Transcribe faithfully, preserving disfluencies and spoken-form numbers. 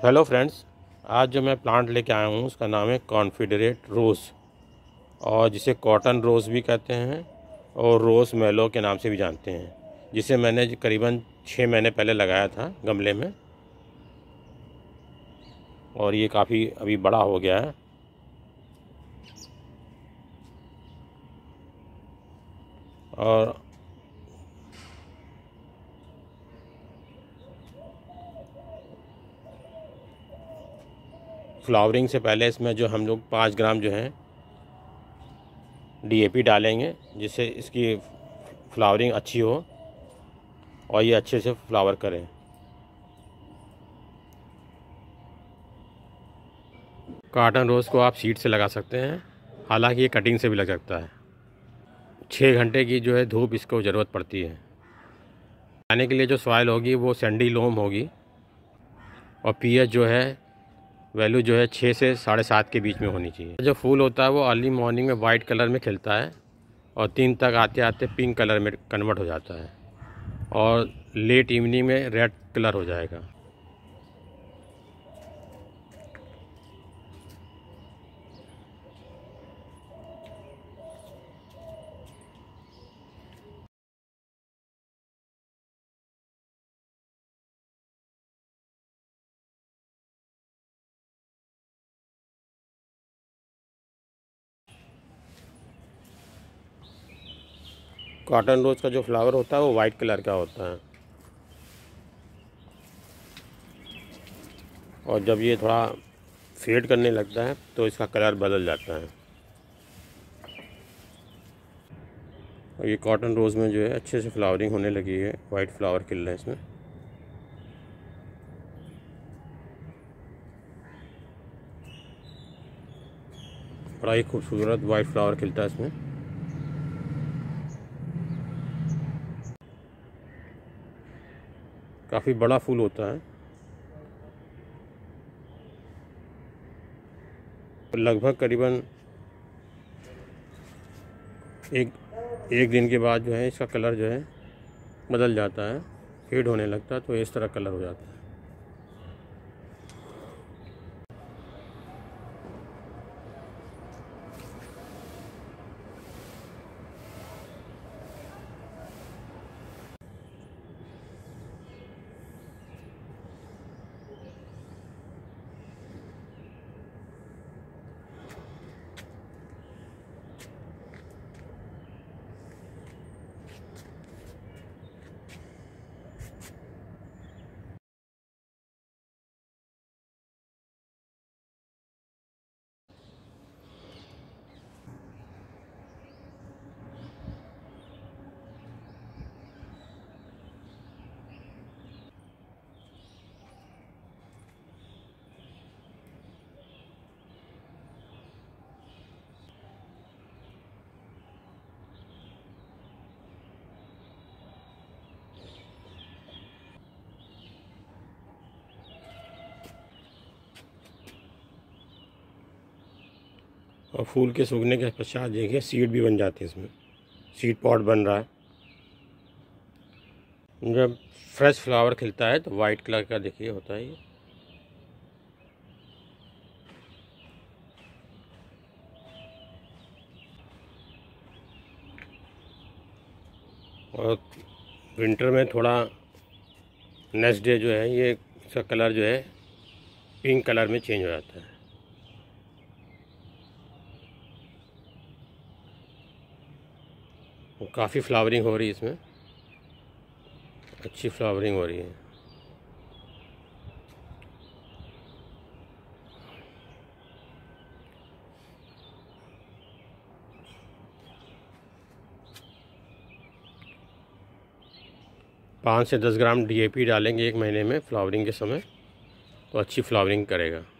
Hello friends, आज जो मैं प्लांट लेके आया हूँ उसका नाम है कॉन्फेडरेट रोज़, और जिसे कॉटन रोज़ भी कहते हैं और रोज़ मेलो के नाम से भी जानते हैं, जिसे मैंने करीबन छः महीने पहले लगाया था गमले में, और ये काफ़ी अभी बड़ा हो गया है। और फ्लावरिंग से पहले इसमें जो हम लोग पाँच ग्राम जो है डीएपी डालेंगे, जिससे इसकी फ्लावरिंग अच्छी हो और ये अच्छे से फ्लावर करें। कॉटन रोज़ को आप सीड से लगा सकते हैं, हालांकि ये कटिंग से भी लग सकता है। छः घंटे की जो है धूप इसको ज़रूरत पड़ती है। लगाने के लिए जो सॉइल होगी वो सैंडी लोम होगी, और पीएच जो है वैल्यू जो है छः से साढ़े सात के बीच में होनी चाहिए। जो फूल होता है वो अर्ली मॉर्निंग में वाइट कलर में खिलता है और तीन तक आते आते पिंक कलर में कन्वर्ट हो जाता है, और लेट इवनिंग में रेड कलर हो जाएगा। कॉटन रोज़ का जो फ्लावर होता है वो वाइट कलर का होता है, और जब ये थोड़ा फेड करने लगता है तो इसका कलर बदल जाता है। और ये कॉटन रोज़ में जो है अच्छे से फ्लावरिंग होने लगी है, वाइट फ्लावर खिल रहे हैं इसमें। बड़ा ही खूबसूरत वाइट फ्लावर खिलता है इसमें। काफ़ी बड़ा फूल होता है, लगभग करीबन एक एक दिन के बाद जो है इसका कलर जो है बदल जाता है, फेड होने लगता है, तो इस तरह कलर हो जाता है। और फूल के सूखने के पश्चात देखिए सीड भी बन जाती है, इसमें सीड पॉट बन रहा है। जब फ्रेश फ्लावर खिलता है तो वाइट कलर का देखिए होता है ये। और विंटर में थोड़ा नेक्स्ट डे जो है ये इसका कलर जो है पिंक कलर में चेंज हो जाता है। काफ़ी फ्लावरिंग हो रही है इसमें, अच्छी फ्लावरिंग हो रही है। पाँच से दस ग्राम डीएपी डालेंगे एक महीने में फ्लावरिंग के समय, तो अच्छी फ्लावरिंग करेगा।